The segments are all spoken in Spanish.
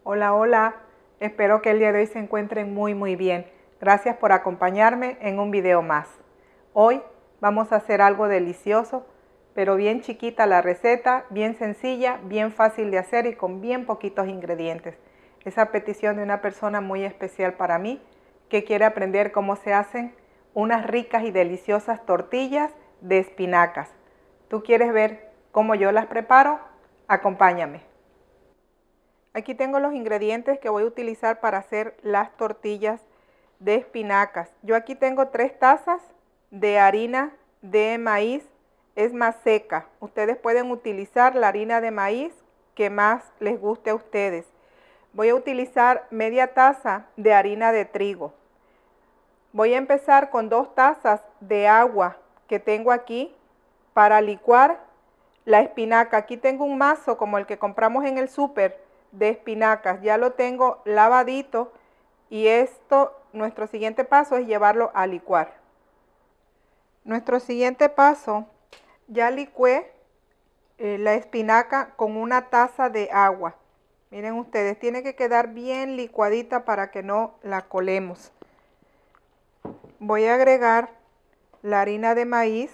Hola, hola. Espero que el día de hoy se encuentren muy bien. Gracias por acompañarme en un video más. Hoy vamos a hacer algo delicioso, pero bien chiquita la receta, bien sencilla, bien fácil de hacer y con bien poquitos ingredientes. Es a petición de una persona muy especial para mí que quiere aprender cómo se hacen unas ricas y deliciosas tortillas de espinacas. ¿Tú quieres ver cómo yo las preparo? Acompáñame. Aquí tengo los ingredientes que voy a utilizar para hacer las tortillas de espinacas. Yo aquí tengo 3 tazas de harina de maíz, es más seca. Ustedes pueden utilizar la harina de maíz que más les guste a ustedes. Voy a utilizar media taza de harina de trigo. Voy a empezar con 2 tazas de agua que tengo aquí para licuar la espinaca. Aquí tengo un mazo como el que compramos en el súper de espinacas. Ya lo tengo lavadito y nuestro siguiente paso es llevarlo a licuar. Nuestro siguiente paso, ya licué la espinaca con una taza de agua. Miren ustedes, tiene que quedar bien licuadita para que no la colemos. Voy a agregar la harina de maíz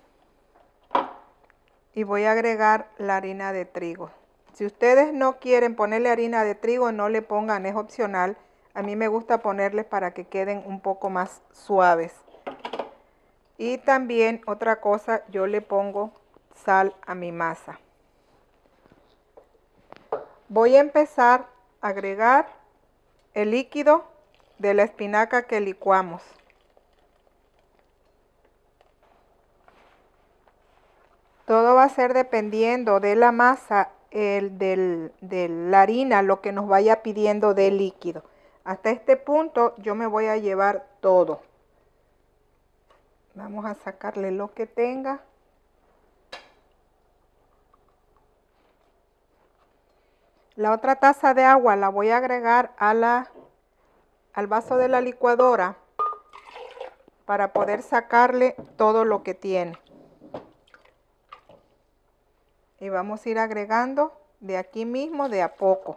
y voy a agregar la harina de trigo. Si ustedes no quieren ponerle harina de trigo, no le pongan, es opcional. A mí me gusta ponerles para que queden un poco más suaves. Y también otra cosa, yo le pongo sal a mi masa. Voy a empezar a agregar el líquido de la espinaca que licuamos. Todo va a ser dependiendo de la masa, de la harina, lo que nos vaya pidiendo de líquido. Hasta este punto yo me voy a llevar todo. Vamos a sacarle lo que tenga. La otra taza de agua la voy a agregar al vaso de la licuadora para poder sacarle todo lo que tiene. Y vamos a ir agregando de aquí mismo de a poco.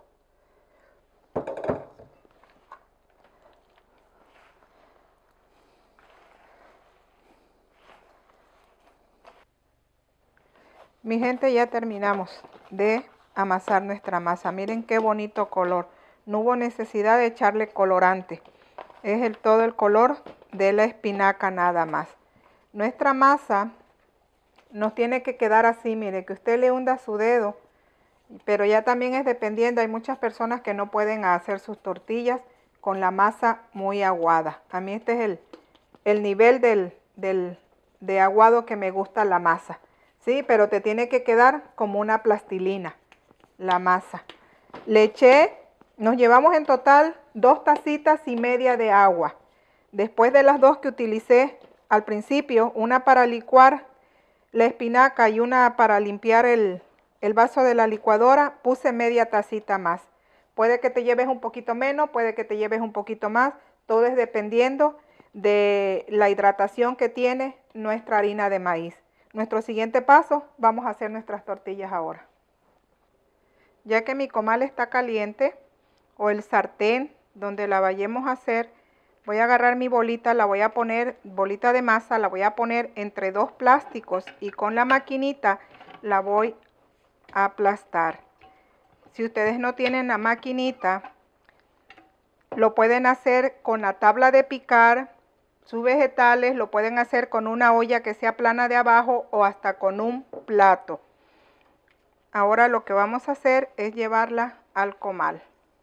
Mi gente, ya terminamos de amasar nuestra masa. Miren qué bonito color. No hubo necesidad de echarle colorante. Es todo el color de la espinaca nada más. Nuestra masa nos tiene que quedar así, mire, que usted le hunda su dedo. Pero ya también es dependiendo. Hay muchas personas que no pueden hacer sus tortillas con la masa muy aguada. A mí este es el nivel de aguado que me gusta la masa. Sí, pero te tiene que quedar como una plastilina la masa. Le eché, nos llevamos en total 2 tacitas y media de agua. Después de las 2 que utilicé al principio, una para licuar la espinaca y una para limpiar el vaso de la licuadora, puse media tacita más. Puede que te lleves un poquito menos, puede que te lleves un poquito más. Todo es dependiendo de la hidratación que tiene nuestra harina de maíz. Nuestro siguiente paso, vamos a hacer nuestras tortillas ahora. Ya que mi comal está caliente, o el sartén donde la vayamos a hacer, voy a agarrar mi bolita, la voy a poner, bolita de masa, la voy a poner entre 2 plásticos y con la maquinita la voy a aplastar. Si ustedes no tienen la maquinita, lo pueden hacer con la tabla de picar sus vegetales, lo pueden hacer con una olla que sea plana de abajo o hasta con un plato. Ahora lo que vamos a hacer es llevarla al comal.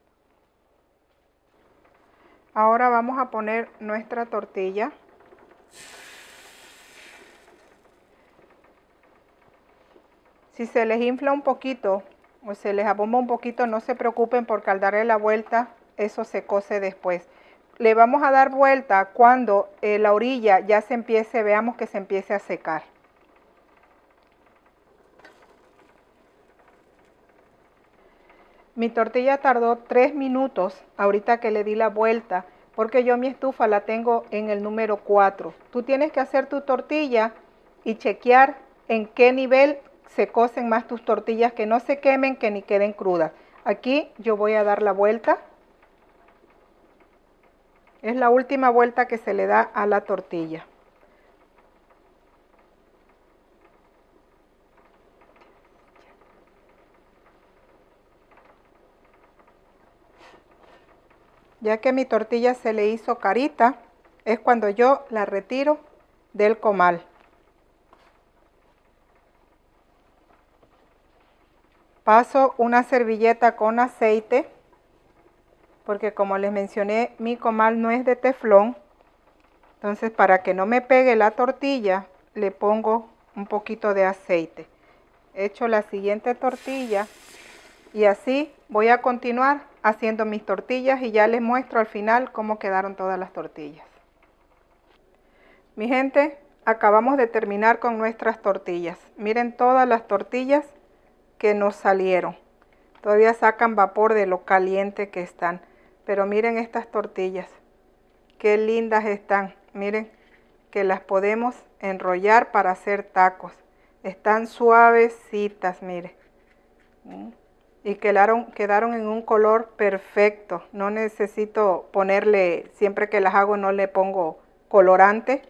Ahora vamos a poner nuestra tortilla. Si se les infla un poquito o se les abomba un poquito, no se preocupen porque al darle la vuelta, eso se cose después. Le vamos a dar vuelta cuando la orilla ya se empiece, veamos que se empiece a secar. Mi tortilla tardó 3 minutos ahorita que le di la vuelta, porque yo mi estufa la tengo en el número 4. Tú tienes que hacer tu tortilla y chequear en qué nivel se cocen más tus tortillas, que no se quemen, que ni queden crudas. Aquí yo voy a dar la vuelta. Es la última vuelta que se le da a la tortilla. Ya que mi tortilla se le hizo carita, es cuando yo la retiro del comal. Paso una servilleta con aceite, porque como les mencioné, mi comal no es de teflón. Entonces, para que no me pegue la tortilla, le pongo un poquito de aceite. Echo la siguiente tortilla y así voy a continuar haciendo mis tortillas y ya les muestro al final cómo quedaron todas las tortillas. Mi gente, acabamos de terminar con nuestras tortillas. Miren todas las tortillas que nos salieron. Todavía sacan vapor de lo caliente que están. Pero miren estas tortillas. Qué lindas están. Miren que las podemos enrollar para hacer tacos. Están suavecitas, miren. Y quedaron en un color perfecto. No necesito ponerle, siempre que las hago no le pongo colorante.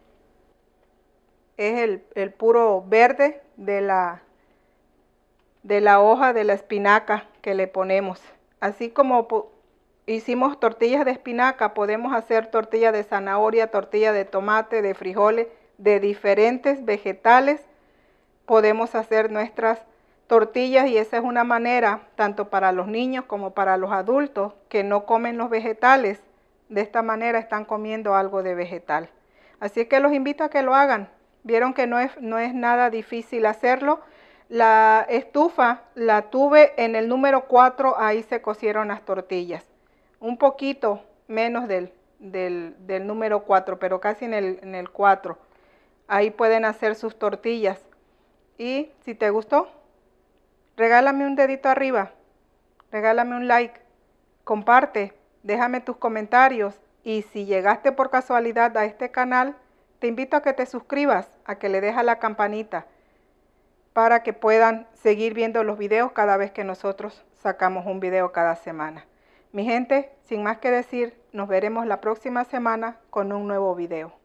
Es el puro verde de la hoja de la espinaca que le ponemos. Así como hicimos tortillas de espinaca, podemos hacer tortilla de zanahoria, tortilla de tomate, de frijoles, de diferentes vegetales. Podemos hacer nuestras tortillas y esa es una manera, tanto para los niños como para los adultos que no comen los vegetales. De esta manera están comiendo algo de vegetal. Así que los invito a que lo hagan. Vieron que no es nada difícil hacerlo. La estufa la tuve en el número 4, ahí se cocieron las tortillas. Un poquito menos del número 4, pero casi en el 4. Ahí pueden hacer sus tortillas. Y si te gustó, regálame un dedito arriba, regálame un like, comparte, déjame tus comentarios. Y si llegaste por casualidad a este canal, te invito a que te suscribas, a que le des a la campanita, para que puedan seguir viendo los videos cada vez que nosotros sacamos un video cada semana. Mi gente, sin más que decir, nos veremos la próxima semana con un nuevo video.